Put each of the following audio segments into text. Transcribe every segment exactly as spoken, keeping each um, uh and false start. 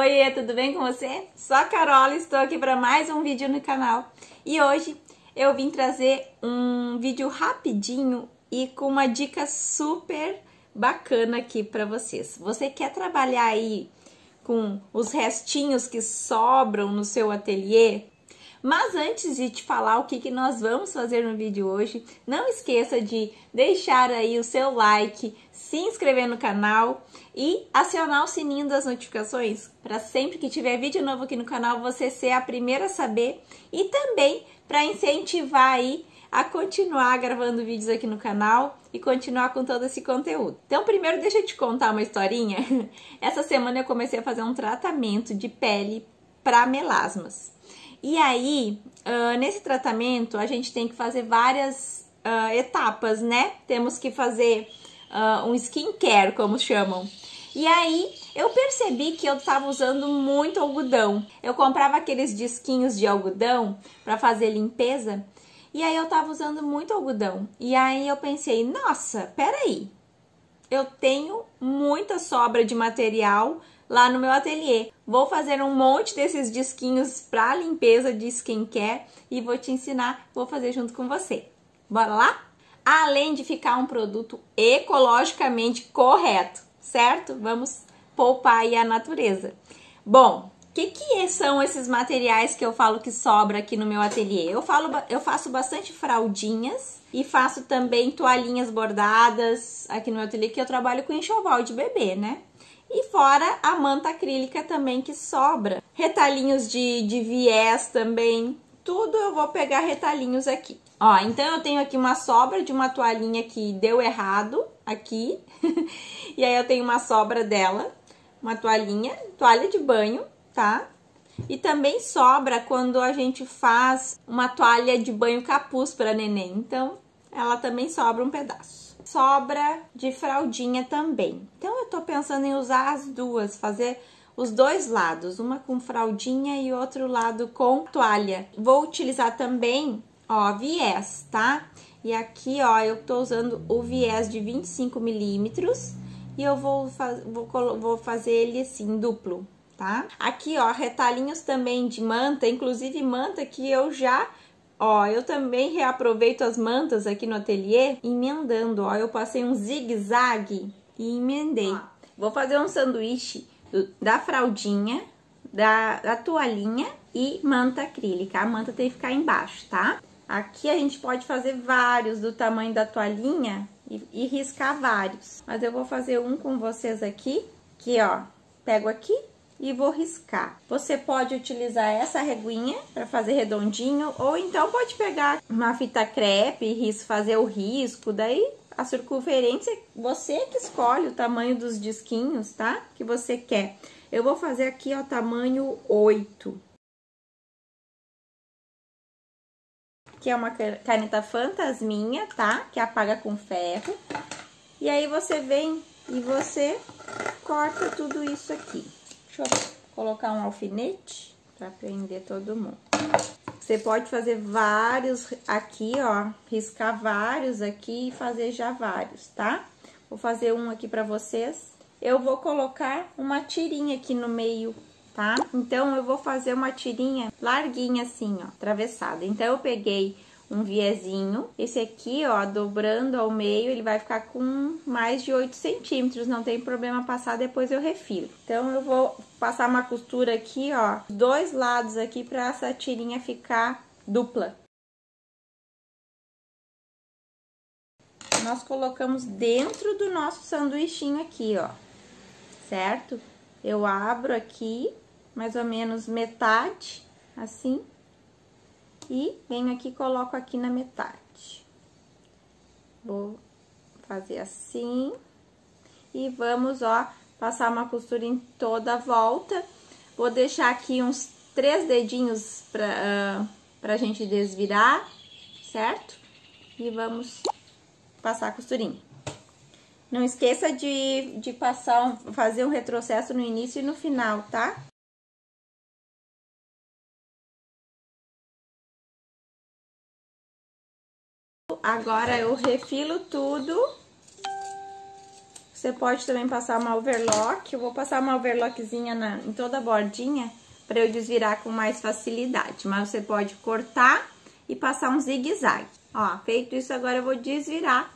Oiê, tudo bem com você? Sou a Carola, estou aqui para mais um vídeo no canal. E hoje eu vim trazer um vídeo rapidinho e com uma dica super bacana aqui para vocês. Você quer trabalhar aí com os restinhos que sobram no seu ateliê? Mas antes de te falar o que, que nós vamos fazer no vídeo hoje, não esqueça de deixar aí o seu like, se inscrever no canal e acionar o sininho das notificações para sempre que tiver vídeo novo aqui no canal você ser a primeira a saber e também para incentivar aí a continuar gravando vídeos aqui no canal e continuar com todo esse conteúdo. Então primeiro deixa eu te contar uma historinha. Essa semana eu comecei a fazer um tratamento de pele para melasmas. E aí, uh, nesse tratamento, a gente tem que fazer várias uh, etapas, né? Temos que fazer uh, um skincare, como chamam. E aí, eu percebi que eu estava usando muito algodão. Eu comprava aqueles disquinhos de algodão para fazer limpeza. E aí, eu estava usando muito algodão. E aí, eu pensei, nossa, peraí. Eu tenho muita sobra de material lá no meu ateliê. Vou fazer um monte desses disquinhos para limpeza de skincare e vou te ensinar, vou fazer junto com você. Bora lá? Além de ficar um produto ecologicamente correto, certo? Vamos poupar aí a natureza. Bom, o que, que são esses materiais que eu falo que sobra aqui no meu ateliê? Eu, falo, eu faço bastante fraldinhas e faço também toalhinhas bordadas aqui no meu ateliê, que eu trabalho com enxoval de bebê, né? E fora a manta acrílica também que sobra. Retalhinhos de, de viés também. Tudo eu vou pegar retalhinhos aqui. Ó, então eu tenho aqui uma sobra de uma toalhinha que deu errado aqui. E aí eu tenho uma sobra dela. Uma toalhinha, toalha de banho, tá? E também sobra quando a gente faz uma toalha de banho capuz para neném. Então, ela também sobra um pedaço. Sobra de fraldinha também. Então, eu tô pensando em usar as duas, fazer os dois lados, uma com fraldinha e outro lado com toalha. Vou utilizar também, ó, viés, tá? E aqui, ó, eu tô usando o viés de vinte e cinco milímetros e eu vou, faz, vou, vou fazer ele assim, duplo, tá? Aqui, ó, retalhinhos também de manta, inclusive manta que eu já... Ó, eu também reaproveito as mantas aqui no ateliê, emendando, ó. Eu passei um zigue-zague e emendei. Vou fazer um sanduíche do, da fraldinha, da, da toalhinha e manta acrílica. A manta tem que ficar embaixo, tá? Aqui a gente pode fazer vários do tamanho da toalhinha e, e riscar vários. Mas eu vou fazer um com vocês aqui, que ó, pego aqui e vou riscar. Você pode utilizar essa reguinha para fazer redondinho, ou então pode pegar uma fita crepe e fazer o risco, daí a circunferência, você que escolhe o tamanho dos disquinhos, tá? Que você quer. Eu vou fazer aqui, ó, tamanho oito. Que é uma caneta fantasminha, tá? Que apaga com ferro. E aí você vem e você corta tudo isso aqui. Deixa eu colocar um alfinete para prender todo mundo. Você pode fazer vários aqui, ó, riscar vários aqui e fazer já vários, tá? Vou fazer um aqui para vocês. Eu vou colocar uma tirinha aqui no meio, tá? Então, eu vou fazer uma tirinha larguinha assim, ó, atravessada. Então, eu peguei um viezinho, esse aqui, ó, dobrando ao meio, ele vai ficar com mais de oito centímetros, não tem problema passar, depois eu refilo. Então, eu vou passar uma costura aqui, ó, dois lados aqui, pra essa tirinha ficar dupla. Nós colocamos dentro do nosso sanduichinho aqui, ó, certo? Eu abro aqui, mais ou menos metade, assim. E venho aqui e coloco aqui na metade. Vou fazer assim. E vamos, ó, passar uma costura em toda a volta. Vou deixar aqui uns três dedinhos pra, uh, pra gente desvirar, certo? E vamos passar a costurinha. Não esqueça de, de passar um, fazer um retrocesso no início e no final, tá? Agora eu refilo tudo, Você pode também passar uma overlock. Eu vou passar uma overlockzinha na, em toda a bordinha para eu desvirar com mais facilidade. Mas você pode cortar e passar um zigue-zague. Ó, feito isso, agora eu vou desvirar.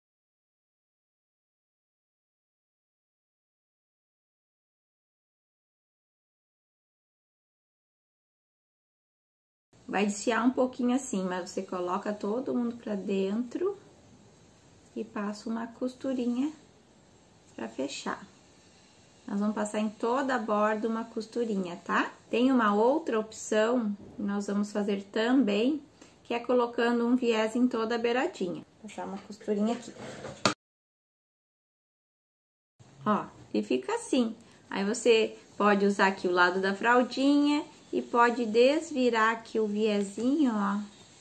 Vai desfiar um pouquinho assim, mas você coloca todo mundo pra dentro e passa uma costurinha pra fechar. Nós vamos passar em toda a borda uma costurinha, tá? Tem uma outra opção que nós vamos fazer também, que é colocando um viés em toda a beiradinha. Vou passar uma costurinha aqui. Ó, e fica assim. Aí você pode usar aqui o lado da fraldinha e pode desvirar aqui o viezinho, ó,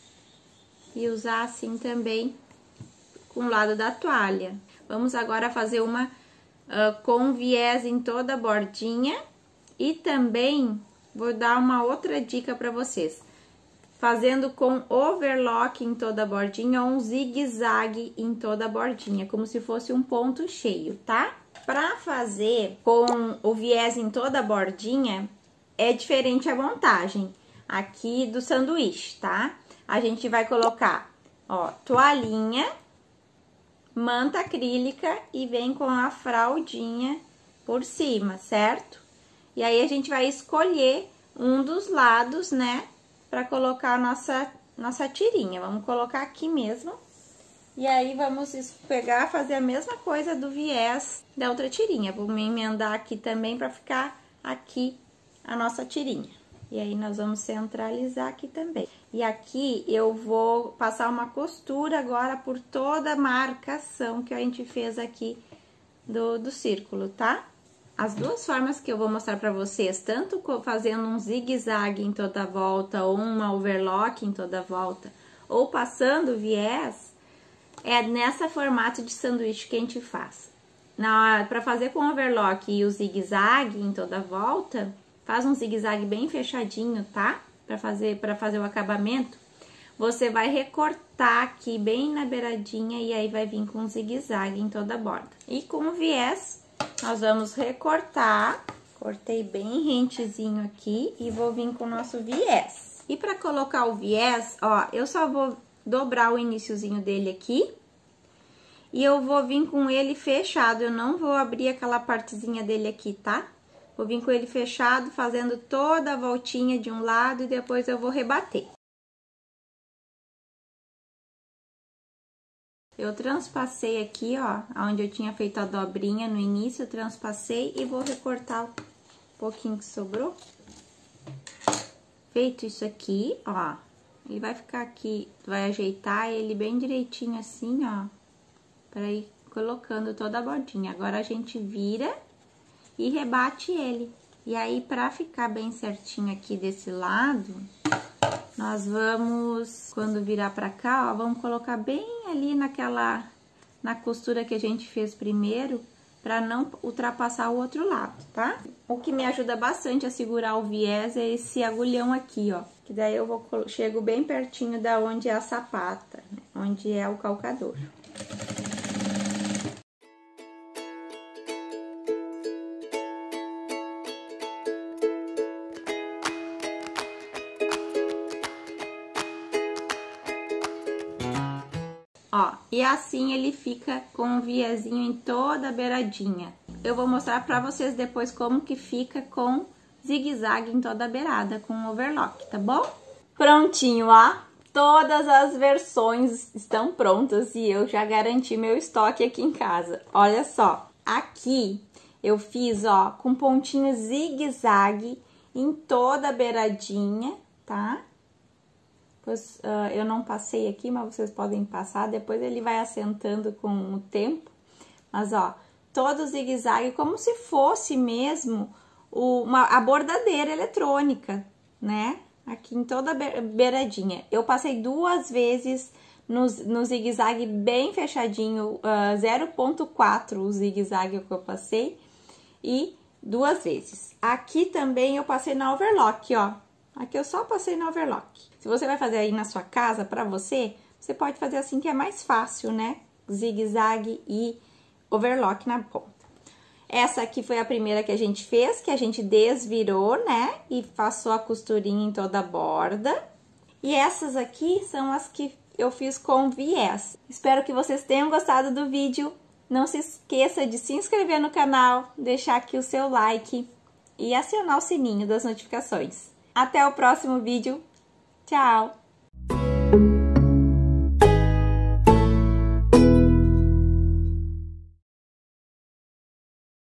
e usar assim também com o lado da toalha. Vamos agora fazer uma uh, com viés em toda a bordinha e também vou dar uma outra dica para vocês. Fazendo com overlock em toda a bordinha ou um zigue-zague em toda a bordinha, como se fosse um ponto cheio, tá? Para fazer com o viés em toda a bordinha, é diferente a montagem aqui do sanduíche, tá? A gente vai colocar, ó, toalhinha, manta acrílica e vem com a fraldinha por cima, certo? E aí, a gente vai escolher um dos lados, né, pra colocar a nossa, nossa tirinha. Vamos colocar aqui mesmo. E aí, vamos pegar, fazer a mesma coisa do viés da outra tirinha. Vou me emendar aqui também pra ficar aqui a nossa tirinha. E aí, nós vamos centralizar aqui também. E aqui, eu vou passar uma costura agora por toda a marcação que a gente fez aqui do, do círculo, tá? As duas formas que eu vou mostrar pra vocês, tanto fazendo um zigue-zague em toda a volta, ou uma overlock em toda a volta, ou passando viés, é nessa formato de sanduíche que a gente faz. Na, pra fazer com overlock e o zigue-zague em toda a volta, faz um zigue-zague bem fechadinho, tá? Pra fazer, pra fazer o acabamento, você vai recortar aqui bem na beiradinha e aí vai vir com um zigue-zague em toda a borda. E com o viés, nós vamos recortar, cortei bem rentezinho aqui e vou vir com o nosso viés. E pra colocar o viés, ó, eu só vou dobrar o iniciozinho dele aqui e eu vou vir com ele fechado, eu não vou abrir aquela partezinha dele aqui, tá? Vou vir com ele fechado, fazendo toda a voltinha de um lado e depois eu vou rebater. Eu transpassei aqui, ó, onde eu tinha feito a dobrinha no início, eu transpassei e vou recortar um pouquinho que sobrou. Feito isso aqui, ó, ele vai ficar aqui, vai ajeitar ele bem direitinho assim, ó, para ir colocando toda a bordinha. Agora, a gente vira e rebate ele. E aí, pra ficar bem certinho aqui desse lado, nós vamos, quando virar pra cá, ó, vamos colocar bem ali naquela, na costura que a gente fez primeiro, pra não ultrapassar o outro lado, tá? O que me ajuda bastante a segurar o viés é esse agulhão aqui, ó, que daí eu vou, chego bem pertinho da onde é a sapata, né? Onde é o calcador. Ó, e assim ele fica com um viezinho em toda a beiradinha. Eu vou mostrar pra vocês depois como que fica com zigue-zague em toda a beirada, com overlock, tá bom? Prontinho, ó. Todas as versões estão prontas e eu já garanti meu estoque aqui em casa. Olha só, aqui eu fiz, ó, com pontinho zigue-zague em toda a beiradinha, tá? Pois, uh, eu não passei aqui, mas vocês podem passar, depois ele vai assentando com o tempo. Mas, ó, todo zigue-zague como se fosse mesmo o, uma, a bordadeira eletrônica, né? Aqui em toda a beiradinha. Eu passei duas vezes no, no zigue-zague bem fechadinho, uh, zero ponto quatro o zigue-zague que eu passei, e duas vezes. Aqui também eu passei na overlock, ó. Aqui eu só passei na overlock. Se você vai fazer aí na sua casa, pra você, você pode fazer assim que é mais fácil, né? Zigue-zague e overlock na ponta. Essa aqui foi a primeira que a gente fez, que a gente desvirou, né? E passou a costurinha em toda a borda. E essas aqui são as que eu fiz com viés. Espero que vocês tenham gostado do vídeo. Não se esqueça de se inscrever no canal, deixar aqui o seu like e acionar o sininho das notificações. Até o próximo vídeo. Tchau!